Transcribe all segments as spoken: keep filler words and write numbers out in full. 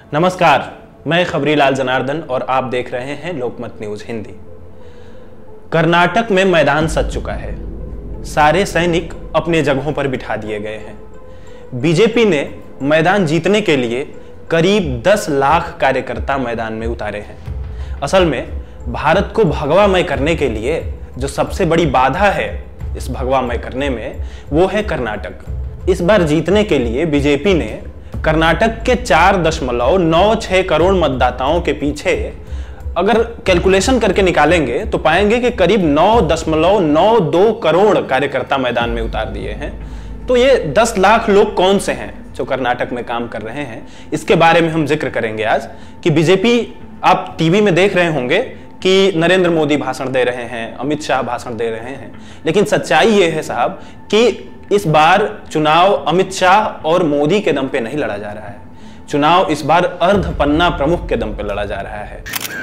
नमस्कार, मैं खबरीलाल जनार्दन और आप देख रहे हैं लोकमत न्यूज हिंदी। कर्नाटक में मैदान सज चुका है। सारे सैनिक अपने जगहों पर बिठा दिए गए हैं। बीजेपी ने मैदान जीतने के लिए करीब दस लाख कार्यकर्ता मैदान में उतारे हैं। असल में भारत को भगवामय करने के लिए जो सबसे बड़ी बाधा है इस भगवामय करने में, वो है कर्नाटक। इस बार जीतने के लिए बीजेपी ने कर्नाटक के चार दशमलव नौ छह करोड़ मतदाताओं के पीछे अगर कैलकुलेशन करके निकालेंगे तो पाएंगे कि करीब नौ दशमलव नौ दो करोड़ कार्यकर्ता मैदान में उतार दिए हैं। तो ये दस लाख लोग कौन से हैं जो कर्नाटक में काम कर रहे हैं, इसके बारे में हम जिक्र करेंगे आज। कि बीजेपी, आप टीवी में देख रहे होंगे कि नरेंद्र मोदी भाषण दे रहे हैं, अमित शाह भाषण दे रहे हैं, लेकिन सच्चाई ये है साहब कि इस बार चुनाव अमित शाह और मोदी के दम पे नहीं लड़ा जा रहा है। चुनाव इस बार अर्ध पन्ना प्रमुख के दम पे लड़ा जा रहा है।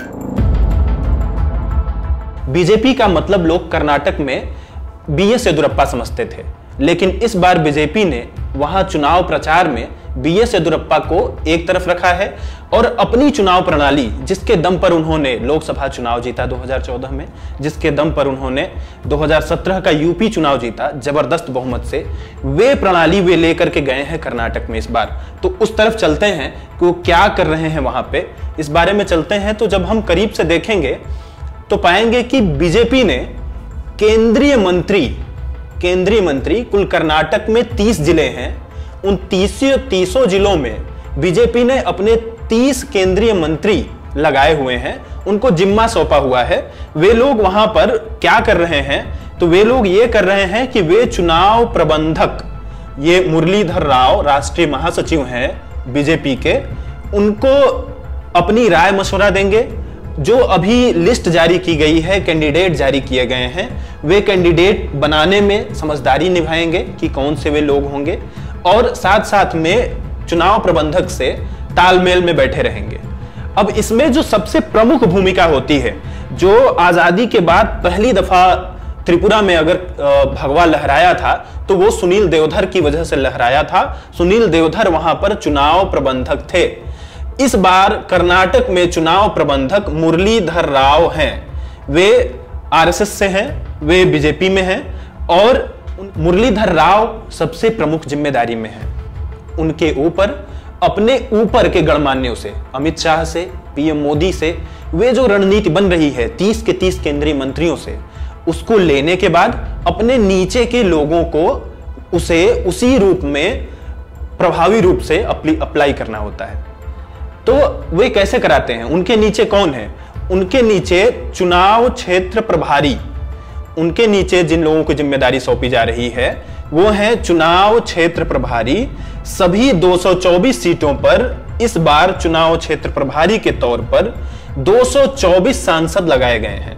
बीजेपी का मतलब लोग कर्नाटक में बी एस येदियुरप्पा समझते थे, लेकिन इस बार बीजेपी ने वहां चुनाव प्रचार में बी एस येदियुरप्पा को एक तरफ रखा है और अपनी चुनाव प्रणाली, जिसके दम पर उन्होंने लोकसभा चुनाव जीता दो हज़ार चौदह में, जिसके दम पर उन्होंने दो हज़ार सत्रह का यूपी चुनाव जीता जबरदस्त बहुमत से, वे प्रणाली वे लेकर के गए हैं कर्नाटक में इस बार। तो उस तरफ चलते हैं कि वो क्या कर रहे हैं वहां पे, इस बारे में चलते हैं। तो जब हम करीब से देखेंगे तो पाएंगे कि बीजेपी ने केंद्रीय मंत्री केंद्रीय मंत्री कुल कर्नाटक में तीस जिले हैं, उन तीसों तीसों जिलों में बीजेपी ने अपने तीस केंद्रीय मंत्री लगाए हुए हैं, उनको जिम्मा सौंपा हुआ है। वे लोग वहां पर क्या कर रहे हैं, तो वे लोग ये कर रहे हैं कि वे चुनाव प्रबंधक, ये मुरलीधर राव राष्ट्रीय महासचिव हैं बीजेपी के, उनको अपनी राय मशवरा देंगे। जो अभी लिस्ट जारी की गई है, कैंडिडेट जारी किए गए हैं, वे कैंडिडेट बनाने में समझदारी निभाएंगे कि कौन से वे लोग होंगे, और साथ साथ में चुनाव प्रबंधक से तालमेल में बैठे रहेंगे। अब इसमें जो सबसे प्रमुख भूमिका होती है, जो आजादी के बाद पहली दफा त्रिपुरा में अगर भगवा लहराया था तो वो सुनील देवधर की वजह से लहराया था। सुनील देवधर वहां पर चुनाव प्रबंधक थे। इस बार कर्नाटक में चुनाव प्रबंधक मुरलीधर राव हैं। वे आर एस एस से हैं, वे बीजेपी में हैं, और मुरलीधर राव सबसे प्रमुख जिम्मेदारी में हैं। उनके ऊपर, अपने ऊपर के गणमान्यों से, अमित शाह से, पीएम मोदी से, वे जो रणनीति बन रही है तीस के तीस केंद्रीय मंत्रियों से, उसको लेने के बाद अपने नीचे के लोगों को उसे उसी रूप में प्रभावी रूप से अप्लाई करना होता है। तो वे कैसे कराते हैं? उनके नीचे कौन है? उनके नीचे चुनाव क्षेत्र प्रभारी, उनके नीचे जिन लोगों को जिम्मेदारी सौंपी जा रही है वो है चुनाव क्षेत्र प्रभारी। सभी दो सौ चौबीस सीटों पर इस बार चुनाव क्षेत्र प्रभारी के तौर पर दो सौ चौबीस सांसद लगाए गए हैं।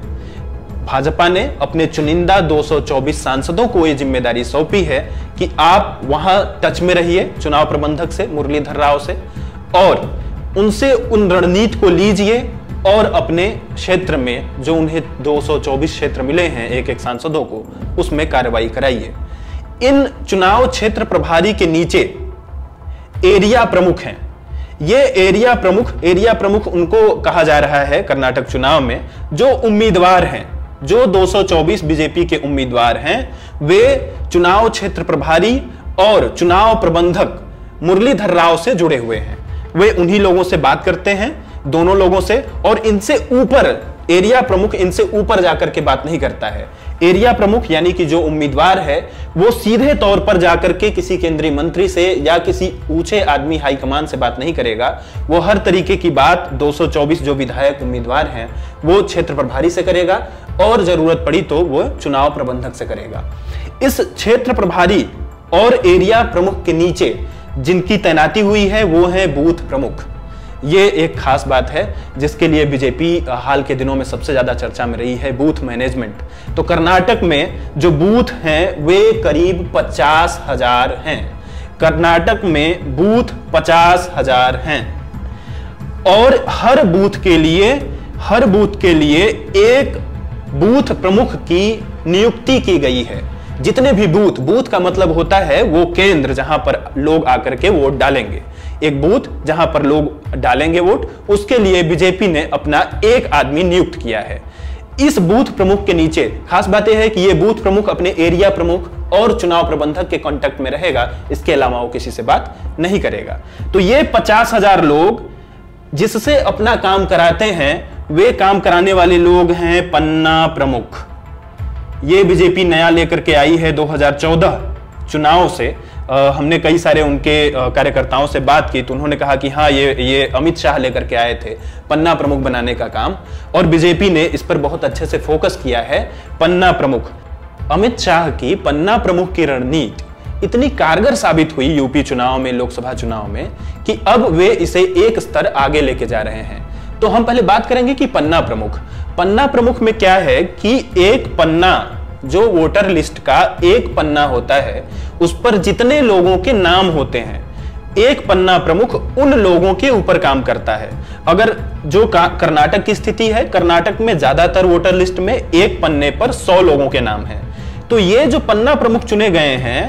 भाजपा ने अपने चुनिंदा दो सौ चौबीस सांसदों को यह जिम्मेदारी सौंपी है कि आप वहां टच में रहिए चुनाव प्रबंधक से, मुरलीधर राव से, और उनसे उन रणनीति को लीजिए और अपने क्षेत्र में जो उन्हें दो सौ चौबीस क्षेत्र मिले हैं एक एक सांसदों को, उसमें कार्रवाई कराइए। इन चुनाव क्षेत्र प्रभारी के नीचे एरिया प्रमुख हैं। ये एरिया प्रमुख एरिया प्रमुख उनको कहा जा रहा है कर्नाटक चुनाव में, जो उम्मीदवार हैं, जो दो सौ चौबीस बीजेपी के उम्मीदवार हैं, वे चुनाव क्षेत्र प्रभारी और चुनाव प्रबंधक मुरलीधर राव से जुड़े हुए हैं। वे उन्हीं लोगों से बात करते हैं, दोनों लोगों से, और इनसे ऊपर एरिया प्रमुख इनसे ऊपर जाकर के बात नहीं करता है। एरिया प्रमुख यानी कि जो उम्मीदवार है वो सीधे तौर पर जाकर के किसी केंद्रीय मंत्री से या किसी ऊंचे आदमी हाईकमान से बात नहीं करेगा। वो हर तरीके की बात दो सौ चौबीस जो विधायक उम्मीदवार हैं वो क्षेत्र प्रभारी से करेगा, और जरूरत पड़ी तो वो चुनाव प्रबंधक से करेगा। इस क्षेत्र प्रभारी और एरिया प्रमुख के नीचे जिनकी तैनाती हुई है वो है बूथ प्रमुख। ये एक खास बात है जिसके लिए बीजेपी हाल के दिनों में सबसे ज्यादा चर्चा में रही है, बूथ मैनेजमेंट। तो कर्नाटक में जो बूथ हैं वे करीब पचास हजार हैं। कर्नाटक में बूथ पचास हजार हैं, और हर बूथ के लिए हर बूथ के लिए एक बूथ प्रमुख की नियुक्ति की गई है। जितने भी बूथ, बूथ का मतलब होता है वो केंद्र जहां पर लोग आकर के वोट डालेंगे। एक बूथ जहां पर लोग डालेंगे वोट, उसके लिए बीजेपी ने अपना एक आदमी नियुक्त किया है। इस बूथ प्रमुख के नीचे खास बात यह है कि यह बूथ प्रमुख अपने एरिया प्रमुख और चुनाव प्रबंधक के कांटेक्ट में रहेगा, इसके अलावा वो किसी से बात नहीं करेगा। तो ये पचास हजार लोग जिससे अपना काम कराते हैं, वे काम कराने वाले लोग हैं पन्ना प्रमुख। ये बीजेपी नया लेकर के आई है दो हज़ार चौदह चुनाव से। आ, हमने कई सारे उनके कार्यकर्ताओं से बात की तो उन्होंने कहा कि हाँ ये ये अमित शाह लेकर के आए थे पन्ना प्रमुख बनाने का काम, और बीजेपी ने इस पर बहुत अच्छे से फोकस किया है। पन्ना प्रमुख, अमित शाह की पन्ना प्रमुख की रणनीति इतनी कारगर साबित हुई यूपी चुनाव में, लोकसभा चुनाव में, कि अब वे इसे एक स्तर आगे लेके जा रहे हैं। तो हम पहले बात करेंगे कि पन्ना प्रमुख पन्ना प्रमुख में क्या है कि एक पन्ना, जो वोटर लिस्ट का एक पन्ना होता है, उस पर जितने लोगों के नाम होते हैं, एक पन्ना प्रमुख उन लोगों के ऊपर काम करता है। अगर जो कर्नाटक की स्थिति है, कर्नाटक में ज्यादातर वोटर लिस्ट में एक पन्ने पर सौ लोगों के नाम हैं। तो ये जो पन्ना प्रमुख चुने गए हैं,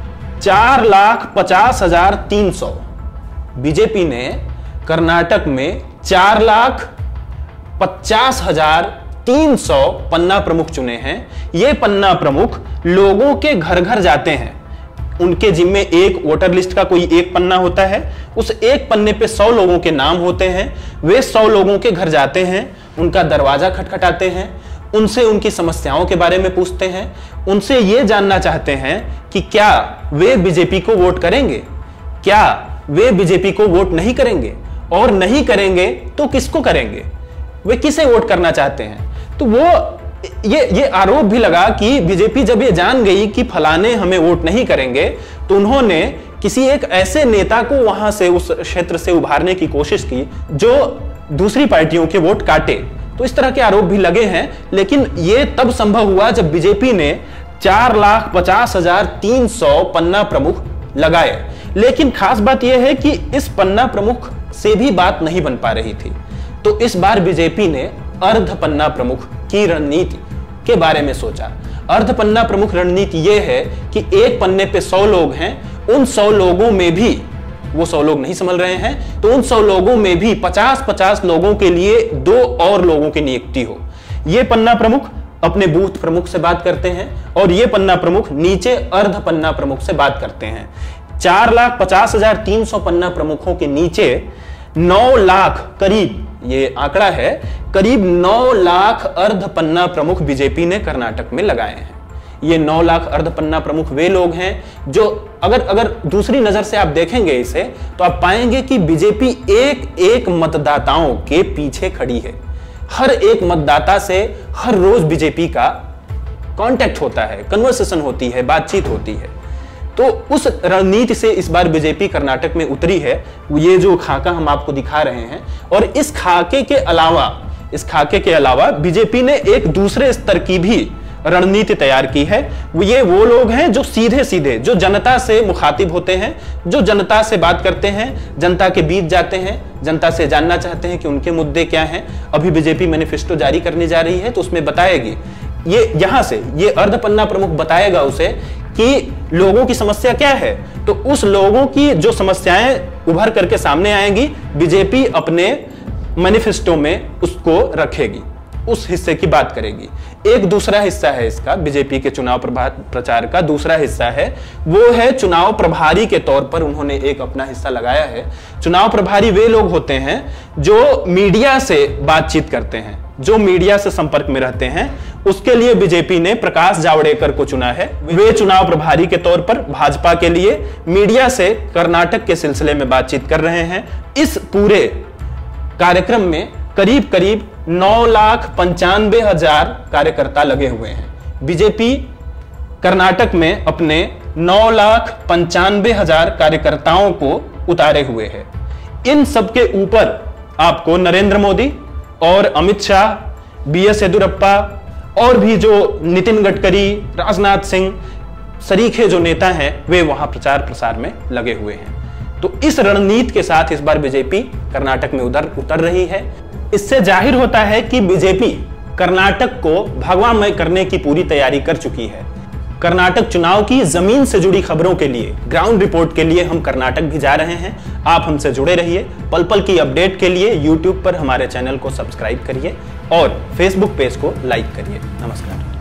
चार लाख पचास हजार तीन सौ बीजेपी ने कर्नाटक में चार लाख पचास हजार तीन सौ पन्ना प्रमुख चुने हैं। ये पन्ना प्रमुख लोगों के घर घर जाते हैं। उनके जिम्मे एक वोटर लिस्ट का कोई एक पन्ना होता है, उस एक पन्ने पे सौ लोगों के नाम होते हैं। वे सौ लोगों के घर जाते हैं, उनका दरवाजा खटखटाते हैं, उनसे उनकी समस्याओं के बारे में पूछते हैं, उनसे ये जानना चाहते हैं कि क्या वे बीजेपी को वोट करेंगे, क्या वे बीजेपी को वोट नहीं करेंगे, और नहीं करेंगे तो किसको करेंगे, वे किसे वोट करना चाहते हैं। तो वो ये ये आरोप भी लगा कि बीजेपी जब ये जान गई कि फलाने हमें वोट नहीं करेंगे, तो उन्होंने किसी एक ऐसे नेता को वहां से, उस क्षेत्र से उभारने की कोशिश की जो दूसरी पार्टियों के वोट काटे। तो इस तरह के आरोप भी लगे हैं, लेकिन ये तब संभव हुआ जब बीजेपी ने चार लाख पचास हजार तीन सौ पन्ना प्रमुख लगाए। लेकिन खास बात यह है कि इस पन्ना प्रमुख से भी बात नहीं बन पा रही थी। तो इस बार बीजेपी ने अर्ध पन्ना प्रमुख की रणनीति के बारे में सोचा। अर्ध पन्ना प्रमुख रणनीति यह है कि एक पन्ने पे सौ लोग हैं, उन सौ लोगों में भी, वो सौ लोग नहीं संभल रहे हैं, तो उन सौ लोगों में भी पचास पचास लोगों के लिए दो और लोगों की नियुक्ति हो। ये पन्ना प्रमुख अपने बूथ प्रमुख से बात करते हैं, और ये पन्ना प्रमुख नीचे अर्ध पन्ना प्रमुख से बात करते हैं। चार लाख पचास हजार तीन सौ पन्ना प्रमुखों के नीचे नौ लाख करीब, ये आंकड़ा है, करीब नौ लाख अर्ध पन्ना प्रमुख बीजेपी ने कर्नाटक में लगाए हैं। ये नौ लाख अर्ध पन्ना प्रमुख वे लोग हैं जो, अगर अगर दूसरी नजर से आप देखेंगे इसे, तो आप पाएंगे कि बीजेपी एक एक मतदाताओं के पीछे खड़ी है। हर एक मतदाता से हर रोज बीजेपी का कांटेक्ट होता है, कन्वर्सेशन होती है, बातचीत होती है। तो उस रणनीति से इस बार बीजेपी कर्नाटक में उतरी है। ये जो खाका हम आपको दिखा रहे हैं, और इस खाके के अलावा इस खाके के अलावा बीजेपी ने एक दूसरे स्तर की भी रणनीति तैयार की है। ये वो लोग हैं जो सीधे सीधे, जो जनता से मुखातिब होते हैं, जो जनता से बात करते हैं, जनता के बीच जाते हैं, जनता से जानना चाहते हैं कि उनके मुद्दे क्या हैं। अभी बीजेपी मैनिफेस्टो जारी करने जा रही है, तो उसमें बताएगी, ये यहां से ये अर्ध पन्ना प्रमुख बताएगा उसे कि लोगों की समस्या क्या है। तो उस लोगों की जो समस्याएं उभर करके सामने आएंगी, बीजेपी अपने मैनिफेस्टो में उसको रखेगी, उस हिस्से की बात करेगी। एक दूसरा हिस्सा है इसका, बीजेपी के चुनाव प्रचार का दूसरा हिस्सा है, वो है चुनाव प्रभारी के तौर पर उन्होंने एक अपना हिस्सा लगाया है। चुनाव प्रभारी वे लोग होते हैं जो मीडिया से बातचीत करते हैं, जो मीडिया से संपर्क में रहते हैं। उसके लिए बीजेपी ने प्रकाश जावड़ेकर को चुना है। वे चुनाव प्रभारी के तौर पर भाजपा के लिए मीडिया से कर्नाटक के सिलसिले में बातचीत कर रहे हैं। इस पूरे कार्यक्रम में करीब करीब नौ लाख पंचानवे हजार कार्यकर्ता लगे हुए हैं। बीजेपी कर्नाटक में अपने नौ लाख पंचानवे हजार कार्यकर्ताओं को उतारे हुए है। इन सबके ऊपर आपको नरेंद्र मोदी और अमित शाह, बी एस येदियुरप्पा और भी जो नितिन गडकरी, राजनाथ सिंह सरीखे जो नेता हैं, वे वहां प्रचार प्रसार में लगे हुए हैं। तो इस रणनीति के साथ इस बार बीजेपी कर्नाटक में उधर उतर रही है। इससे जाहिर होता है कि बीजेपी कर्नाटक को भगवामय करने की पूरी तैयारी कर चुकी है। कर्नाटक चुनाव की जमीन से जुड़ी खबरों के लिए, ग्राउंड रिपोर्ट के लिए हम कर्नाटक भी जा रहे हैं। आप हमसे जुड़े रहिए। पल पल की अपडेट के लिए यूट्यूब पर हमारे चैनल को सब्सक्राइब करिए और फेसबुक पेज को लाइक करिए। नमस्कार।